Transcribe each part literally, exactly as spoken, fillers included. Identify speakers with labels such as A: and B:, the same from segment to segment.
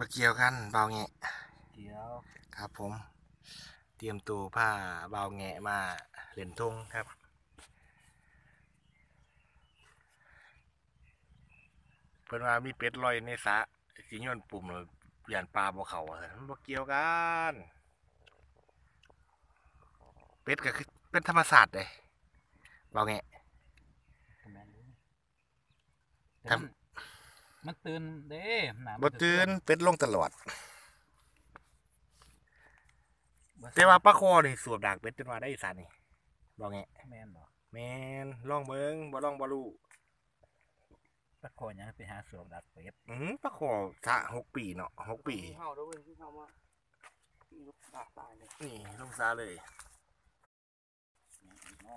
A: มาเกี่ยวกันเบาแงะ
B: เกี่ยว
A: ครับผมเตรียมตัวผ้าเบาแงะมาเหรียญทงครับเพิ่นว่ามีเป็ดลอยในสระสิโยนปุ่มเลยยานปลาบ่เข้าอะมันบ่เกี่ยวกันเป็ดก็คือเป็นธรรมศาสตร์เลยเบาแงะ
B: แม่นอยู่แต่
A: ครับ
B: มันมันตื่นเด้หนามั
A: บ่
B: จะ
A: ตื่นเป็ดลงตลอด
B: บ่
A: แต่ว่าปลาคอนี่สวบดากเป็ดจนว่าได้อีสานนี่เบาแงะ
B: แม่นบ่
A: แม่นลองเบิ่งบ่ลองบ่รู้
B: ตะโกนหยังไปหาสวมดักเป็ด
A: อือปลาคอสะหกปีเนาะหกปี
C: เห่าด้วยเว้ยที่เขามาลูกตาตายเลย
A: นี่ลงซาเลย
B: น้อง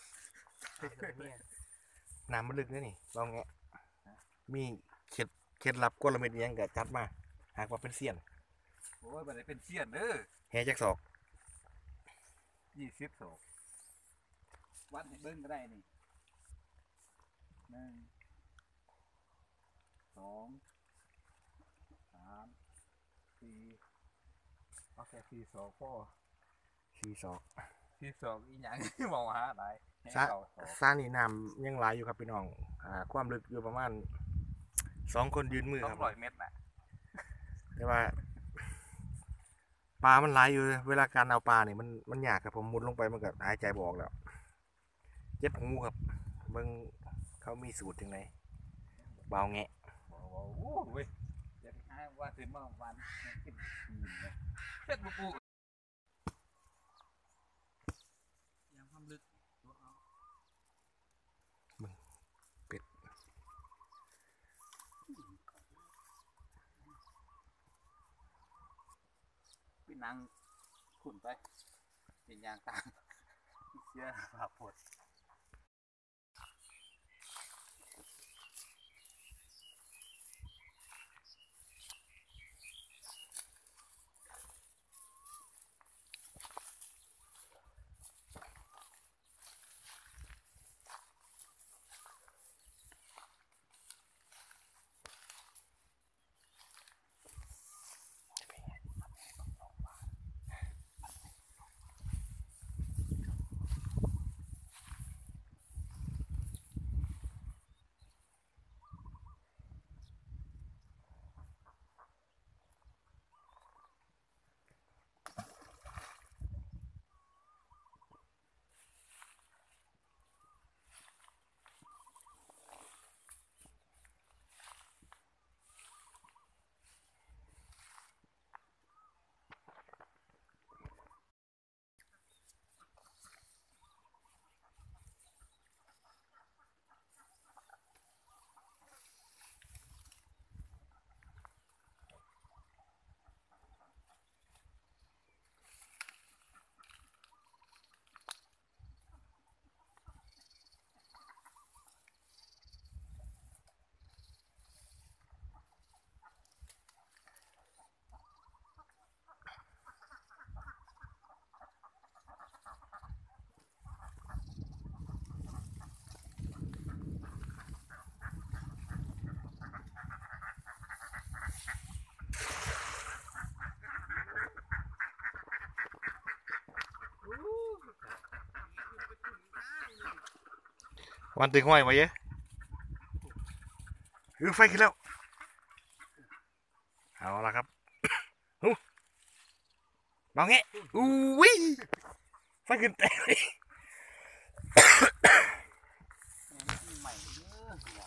A: น้ำมันลึกนะนี่ลองแงะมีเคล็ดเคล็ดลับกลเม็ดอิหยังกะจัดมาหากว่าเป็นเสี้ยน
B: โอ้ยบ่ได้เป็นเสี้ยนเด้อ
A: แห่จักศอก
B: ยี่สิบศอกวัดให้เบิ่งก็ได้นี่หนึ่งสองสามสี่เอาแค่สี่ศอกพอ
A: สี่ศอก
B: สี่ศอกอีหยังมองหาหลายให้
A: ซา
B: เก้าศอก
A: ซานี่น้ำยังหลายอยู่ครับพี่น้องอ่าความลึกอยู่ประมาณสองคนยืนมือ
B: สอ
A: ค
B: ง
A: รับ
B: ร้อยเมตรน่ะ
A: แต่ว่าปลามันหลายอยู่เวลาการเอาปลาเนี่ยมันมันยากครับผมมุดลงไปมันก็หายใจบออกแล้วเจ็บหูครับเบิ่งเขามีสูตรยังไงเบาแงะ
B: บอกว่าโอ้เว้ยจะหาว่าถึงมาวันกินเฮ็ดบ่ปลูกยังความลึกตัวเอา
A: เป็ด
B: พี่นางขุนไปเป็นยางตามเสียภาพพด
A: วันตึงห้อยมาเยอะอือไฟขึ้นแล้วเอาละครับหูเบาแงะอู้วิไฟขึ้นแต่เลย
B: ใหม่เยอะ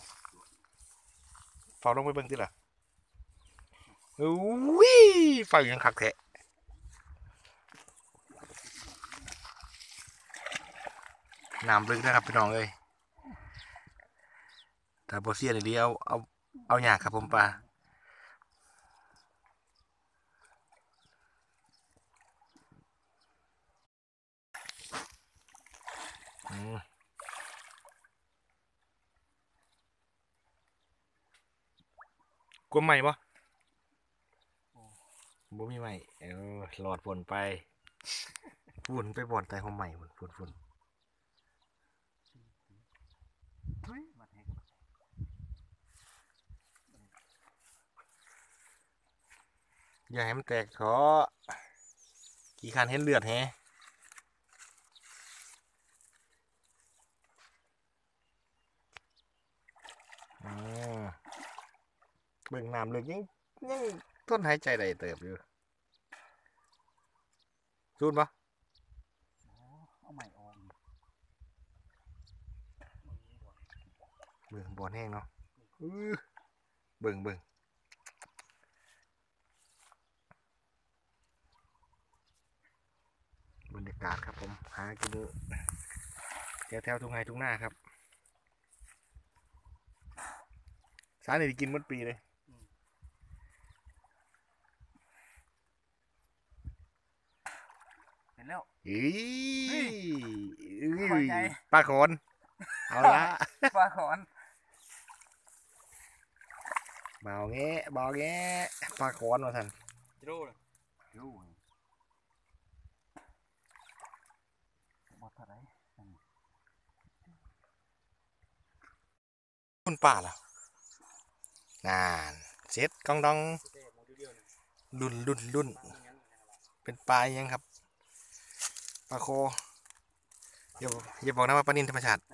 A: เฝ้าลงไปเบิ่งติล่ะอู้วิไฟยังคักแท้น้ำลึกนะครับพี่น้องเอ้ยแต่โบเซียนดีเอาเอาเอาหยากครับผมปลาอืมกลัวไหมปะบ่มีไหมเออหลอดฝนไปฝุ่นไปบ่อนใต้ห้องใหม่ฝุ่นฝุ่นฝุ่น
B: มาให้กับ
A: อย่าให้มันแตกเถอะกี่คันเห็นเลือดแฮะอืมเบิ่งน้ำลึกยังยังทนหายใจได้เติบอยู่สูดปะ
B: เอาใหม่ออก
A: เบิ่งบอลแห้งเนาะอื้อเบิ่งเบิ่งบรรยากาศครับผมหากินแถวแถวทุ่งไร่ทุ่งนาครับสาเนี่ยกินหมดปีเลย
B: เห็นแล้ว
A: อี
B: เฮ้ย
A: อื้
B: พอใจ
A: ปลาโขนเอาละ
B: ปลาขอน
A: เบาแงะเบาแงะปลาโขนมาทัน
C: จิโร่เลย
B: ดูบอดเท่าไหร
A: คุณป่าล่ะนานเซ็ตกองดอง
C: เจ๊มองเดียวๆเนี่ย
A: รุ่นรุ่นรุ่น
C: มันงั้นมันงั้นอะไร
A: เป็นปลายังครับปลาโคอย่าอย่าบอกนะว่าปลานิลธรรมชาติ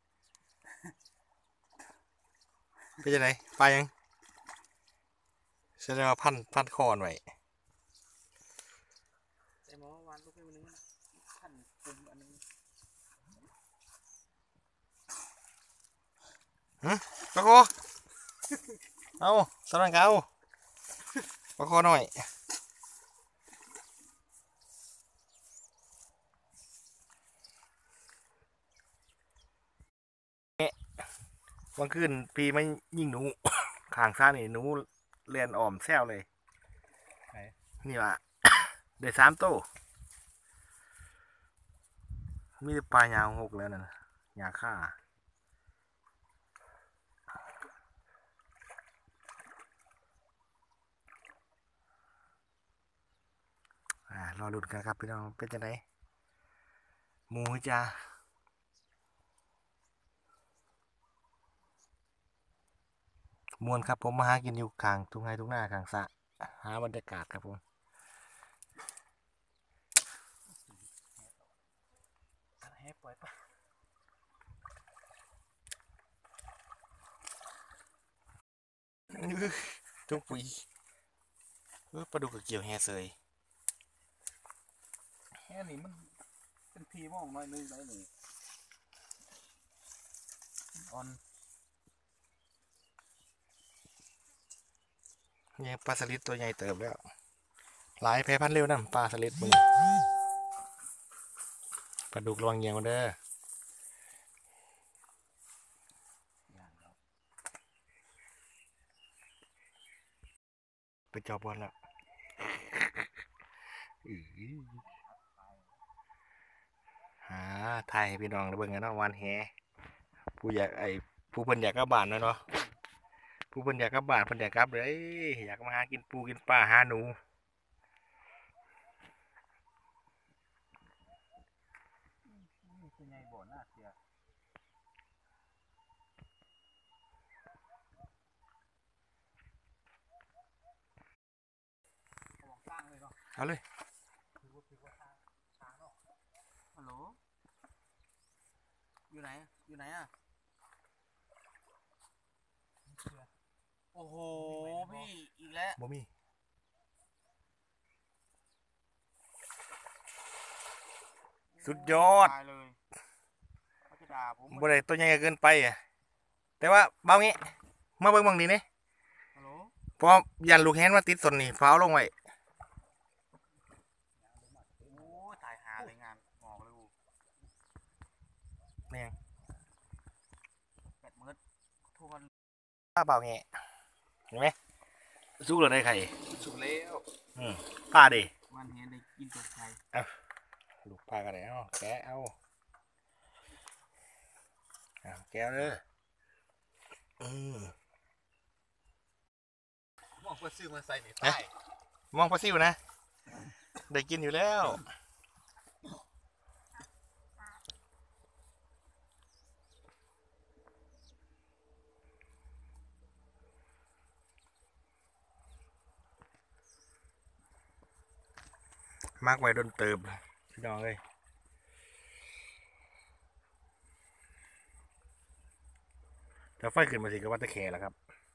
A: เป็นยังไงปลายังแสดงว่าพันพันคอนไว้
C: แต่หมอวันลูกไม่วันนึงนะท่านปุ่มอันนึง
A: ปลาโคเอาสำนักเอาปลาโคหน่อยวันคืนปีไม่ยิงหนู ข้างซ่านี่หนูเรียนอ่อมแซวเลยนี่ว่ะ เดี๋ยวสามโต้มีแต่ปลายาวหกแล้วนะยาฆ่าอ่ารอลุ้นกันครับพี่น้องเป็นจังไงหมูจ้ามวนครับผมมาหากินอยู่ข้างทุ่งไร่ทุ่งนาข้างสระหาบรรยากาศครับผม
C: ให้ปล่อยปะ
A: จุกปุยเออปลาดุกกับเกี่ยวแฮเซย
B: แค่นี้มันเป็นทีมองน้อยนึงได้หนึ่งออน
A: นี่ปลาสลิดตัวใหญ่เติบแล้วหลายแพร่พันธุ์เร็วนะปลาสลิดมึงปลาดุกระวังเงียงกันเด้อ
B: อย่างแล้ว
A: ไปจอบบอลแล้วอื้อหาไทยให้พี่น้องได้เบิ่งกันเนาะวันแฮผู้อยากไอ้ผู้เพิ่นอยากกลับบ้านเนาะเนาะผู้เพิ่นอยากกลับบ้านเพิ่นอยากกลับเลยอยากมาหากินปูกินปลาหาหนู
B: นี่คือไงบ่อหน้าเสีย
C: ลองสร้างเลยเนาะ
A: เอาเลย
C: ถือว่าถือว่าสร้างสร้างเนาะฮัลโหลอยู่ไหนอยู่ไหนอ่ะโอ้โหพี่อีกแล้ว
A: บ่มีสุดยอด
C: ตายเลยเขาจะด่าผม
A: บ่ได้ตัวใหญ่เกินไปอะแต่ว่าเบางี้มาเบิ่งบางดีนี่
C: ฮัลโหล
A: เพราะยันลูกแฮนมาติดสนนี่ฟ้าวลงไว้
C: โอ้ยตายหาเลยงานงอกเลยกู
A: แม่ง
C: แปดมื้อทุกคน
A: ป้าเบางี้เห็นไหมสู้เลยได้ไข่
C: สุดแล้ว
A: อืมป้าดิ
C: วันเห็นได้กินตัวไทย
A: ลูกป้ากันแล้วแกะเอาเอาแกะเลยอืม
B: มองเพื่อซื้อมาใส่ใน
A: ใต้ มองปลาซิวนะ ได้กินอยู่แล้วมากไว้โดนเติบพี่น้องเลยถ้าไฟขึ้นมาสิก็ว่าตะแคร์แล้วครับ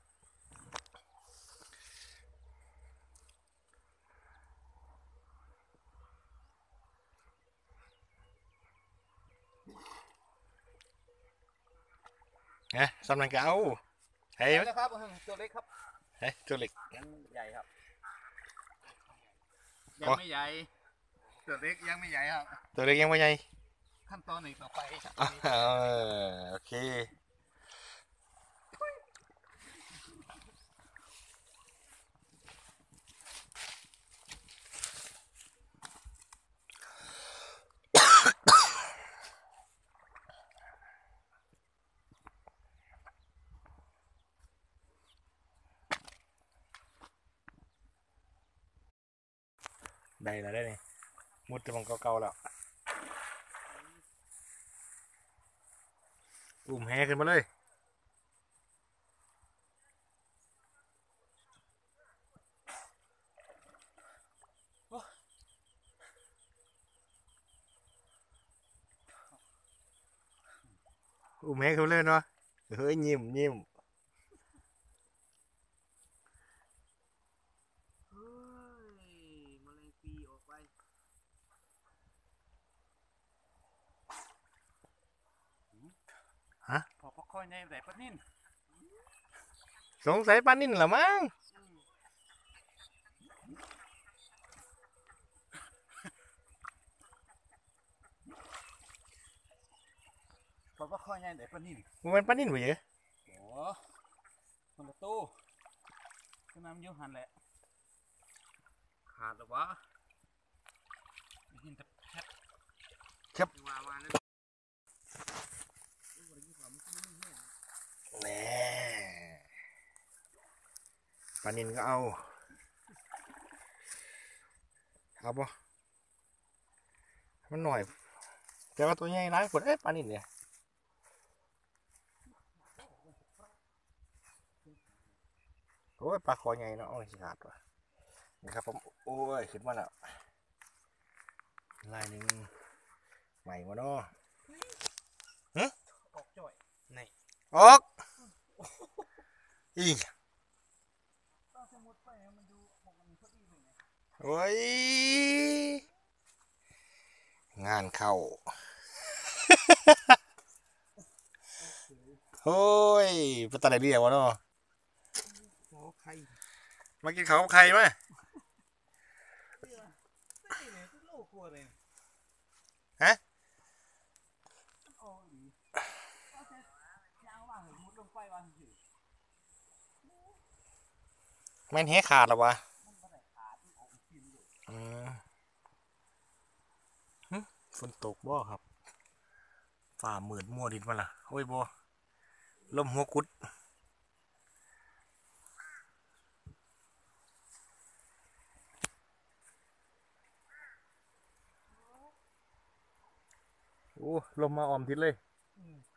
A: นะสำนักก็เอาเฮ้ย
B: แล้วครับตัวเล็กครับ
A: เฮ้ยตัวเล็ก
B: ยังใหญ่ครับ ยั
A: อ๋
B: ง
A: อ
B: ไม่ใหญ่ตัวเล็กยังไม่ใหญ่ครับ
A: ตัวเล็กยังไม่ใหญ่
B: ขั้นตอนหนึ่งต่อไปครับ
A: อ่าโอเคได้แล้วได้นี่มุดจะมันเก่าๆแล้วอุ้มแฮขึ้นมาเลยอุ้มแฮขึ้นมาเลยเนาะเฮ้ยยิ้มยิ้ม
B: เฮ้ยแมลงปีออกไป
A: ฮะ
B: พอพักค่อยในไหนปะนิ่น
A: สงสัยปานนินเหรอมั้ง
B: พอพักค่อยในไหนปะนิ่น
A: มันเป็นปานนินไปเยอะ
B: โอ้คนละตู้ก็น้ำอยูหันแหละ ขาดหรอวะยินแต่แพท
A: ครับ
B: ว่ามานั่น
A: แน่ปานนินก็เอาเอาปะมันหน่อย แต่ว่าตัวใหญ่ร้ายกว่าเอ้ยปานนินเนี่ยโอ้ยปลาคอใหญ่เนาะโอ้ยขาดว่ะนี่ครับผมโอ้ยขึ้นมาแล้วลายหนึ่งใหม่มาเนาะ
B: ออกจ่อย
A: ออกอีก
B: ต้องสมุดไปให้มันดูบอกมันพอดีเลยไง
A: โอ้ยงานเข้า โอ้ยเป็นตาไหนเรียกวะเนาะ
B: โอ้ใคร
A: มากินข้าวกับใครไหม
B: นี่เลยทุกโลกกลัวเลย
A: ฮะ
B: โอ้ยเอาแต่ยางว่างเลยมุดลงไปวางสิ
A: แม่นแหขาดหรอวะ
B: มันไม่ได้ขาดมันออกกินเลย
A: อืมหึฝนตกบ่ครับฝ่ามืดมัวดินมาล่ะโอ้ยบ่ลมหัวกุดโอ้ลมมาออมทิศเลย
B: อืม